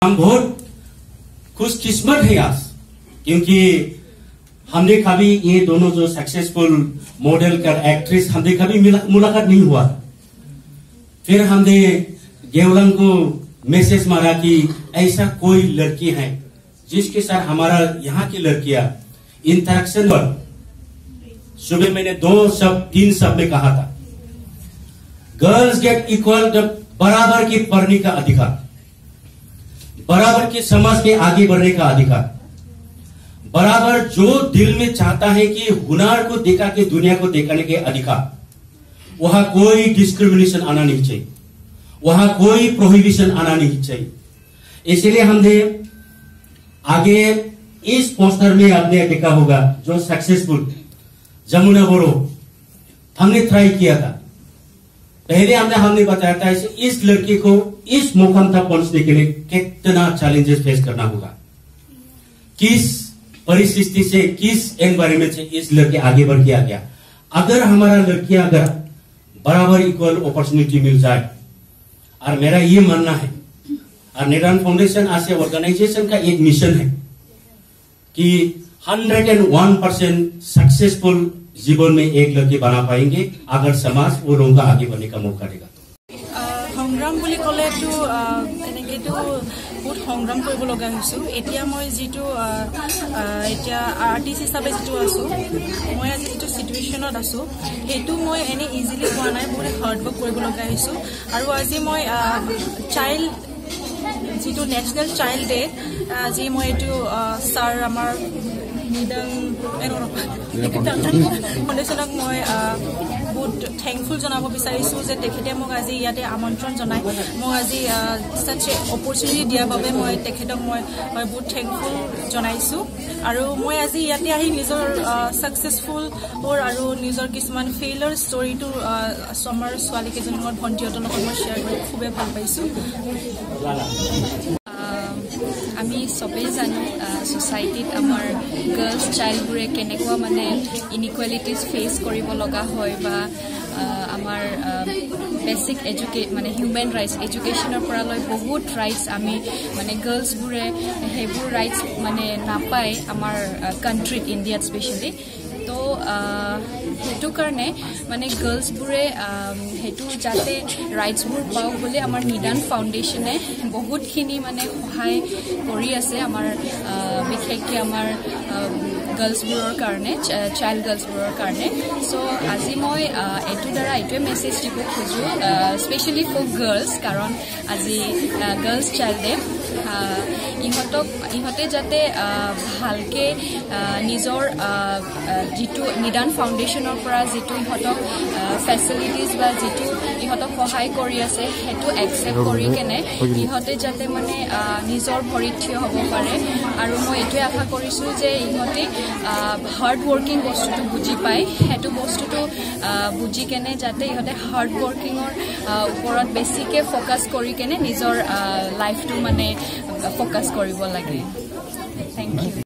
हम बहुत खुशकिस्मत है आज, क्योंकि हमने कभी ये दोनों जो सक्सेसफुल मॉडल कर एक्ट्रेस हमने कभी मुलाकात नहीं हुआ। फिर हमने गेवलंग को मैसेज मारा कि ऐसा कोई लड़की है जिसके साथ हमारा यहाँ की लड़कियां इंटरेक्शन पर सुबह मैंने 2-3 शब्द में कहा था, गर्ल्स गेट इक्वल बराबर की पढ़ने का अधिकार, बराबर के समाज के आगे बढ़ने का अधिकार, बराबर जो दिल में चाहता है कि हुनर को देखा के दुनिया को देखने के अधिकार। वहां कोई डिस्क्रिमिनेशन आना नहीं चाहिए, वहां कोई प्रोहिबिशन आना नहीं चाहिए। इसलिए हमने आगे इस पोस्टर में आपने देखा होगा जो सक्सेसफुल जमुना बोरो हमने ट्राई किया था। पहले हमने बताया था इस लड़की को इस मुकाम तक पहुंचने के लिए कितना चैलेंजेस फेस करना होगा, किस परिस्थिति से किस एनवायरमेंट से इस लड़के आगे बढ़ के आ गया। अगर हमारा लड़कियां अगर बराबर इक्वल अपॉर्चुनिटी मिल जाए, और मेरा ये मानना है और निदान फाउंडेशन आज ऑर्गेनाइजेशन का एक मिशन है कि 101% सक्सेसफुल जीवन में एक लड़की बना पाएंगे अगर समाज वो लोगों का आगे बढ़ने का मौका देगा। সংগ্ৰাম বুলি ক'লেতো এনেকেতো বহুত সংগ্ৰাম কৰিব লগা হৈছোঁ। এতিয়া মই যিটো এতিয়া আৰ্টিষ্ট হিচাপে যিটো আছোঁ, মই আজি যিটো চিটুৱেশ্যনত আছোঁ সেইটো মই এনে ইজিলি পোৱা নাই, বহুত হাৰ্ডৱৰ্ক কৰিব লগা হৈছোঁ। আৰু আজি মই চাইল্ড যিটো নেশ্যনেল চাইল্ড ডে, আজি মই এইটো ছাৰ আমাৰ নিদান ফাউণ্ডেশ্যনক মই বহুত থেংকফুল জনাব বিচাৰিছোঁ যে তেখেতে মোক আজি ইয়াতে আমন্ত্ৰণ জনাই মোক আজি ছাচ অপৰচুনিটি দিয়াৰ বাবে মই তেখেতক মই বহুত থেংকফুল জনাইছোঁ। আৰু মই আজি ইয়াতে আহি নিজৰ ছাকচেছফুল আৰু নিজৰ কিছুমান ফেইলাৰ ষ্টৰিটো আমাৰ ছোৱালীকেইজনীৰ লগত ভণ্টিহঁতৰ লগত মই শ্বেয়াৰ কৰি খুবেই ভাল পাইছোঁ। আমি সবেই জানো সোসাইটিত আমাৰ গাৰ্লছ চাইল্ডবোৰে কেনেকুৱা মানে ইনইকুৱেলিটিজ ফেচ কৰিব লগা হয়, বা আমাৰ বেচিক মানে হিউমেন ৰাইটছ এডুকেশ্যনৰ পৰা লৈ বহুত ৰাইটছ আমি মানে গাৰ্লছবোৰে সেইবোৰ ৰাইটছ মানে নাপায় আমাৰ কাণ্ট্ৰিত, ইণ্ডিয়াত স্পেচিয়েলি। তো সেইটো কাৰণে মানে গাৰ্লছবোৰে সেইটো যাতে ৰাইটছবোৰ পাওক বুলি আমাৰ নিদান ফাউণ্ডেশ্যনে বহুতখিনি মানে সহায় কৰি আছে আমাৰ বিশেষকৈ আমাৰ গাৰ্লছবোৰৰ কাৰণে, চাইল্ড গাৰ্লছবোৰৰ কাৰণে। চ' আজি মই এইটোৰ দ্বাৰা এইটোৱে মেছেজ দিব খোজোঁ স্পেচিয়েলি ফৰ গাৰ্লছ, কাৰণ আজি গাৰ্লছ চাইল্ড ডে। ইহঁতে যাতে ভালকৈ নিজৰ যিটো নিদান ফাউণ্ডেশ্যনৰ পৰা যিটো ইহঁতক ফেচিলিটিজ বা যিটো ইহঁতক সহায় কৰি আছে সেইটো একচেপ্ট কৰি কেনে ইহঁতে যাতে মানে নিজৰ ভৰিত থিয় হ'ব পাৰে। আৰু মই এইটোৱে আশা কৰিছোঁ যে ইহঁতে হাৰ্ড ৱৰ্কিং বস্তুটো বুজি পায়, সেইটো বস্তুটো বুজি কেনে যাতে ইহঁতে হাৰ্ড ৱৰ্কিঙৰ ওপৰত বেছিকৈ ফ'কাছ কৰি কেনে নিজৰ লাইফটো মানে ফ'কাছ কৰিব লাগে। Thank U.